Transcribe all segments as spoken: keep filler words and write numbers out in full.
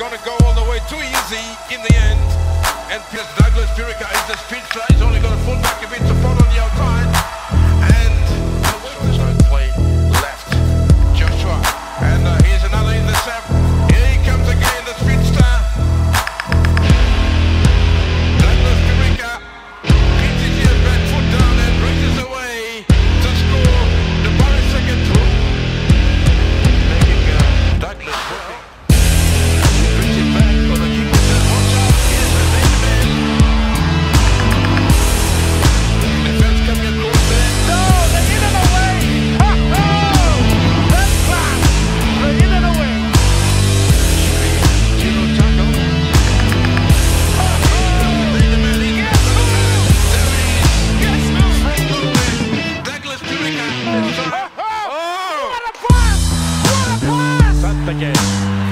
going to go all the way too easy in the end. And Piers Douglas Purica is the speed fly. He's only got a full back a bit support on the outside. And the play left. Joshua. And uh, here's another intercept. Here he comes again, the speedster. Douglas Purica beats his ear back foot down and races away to score the Boris second through. Making uh, Douglas well. Brings it back on the keeper. Here's the main man. Defense coming across there. No, they're in and away. Ha ha! That's class. They're in and away. Zero tackle. Bring the man in. Guess who? There he is. Guess who? From nowhere. Douglas Purica. Ha ha! Oh! What a pass! What a pass! That's the game.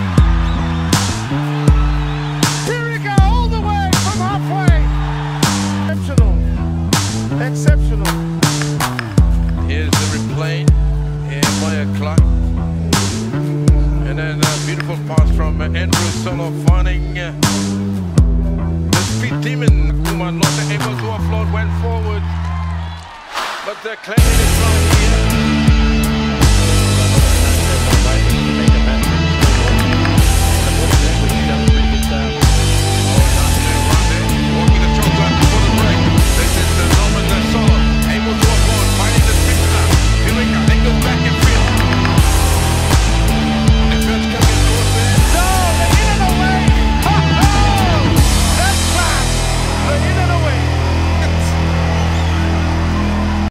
Purica all the way from halfway. Exceptional. Exceptional. Here's the replay. Here by a clock. And then a beautiful pass from uh, Andrew Solo finding uh, the speed demon. Kuman not able to offload, went forward. But they're claiming it right here.